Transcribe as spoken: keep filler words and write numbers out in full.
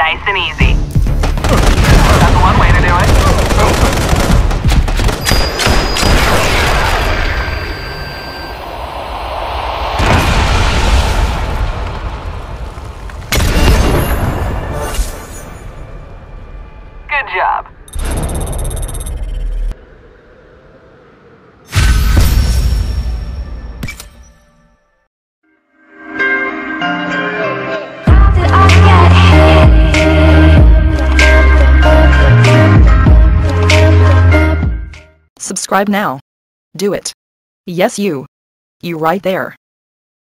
Nice and easy. That's one way to do it. Good job. Subscribe now. Do it. Yes, you. You right there.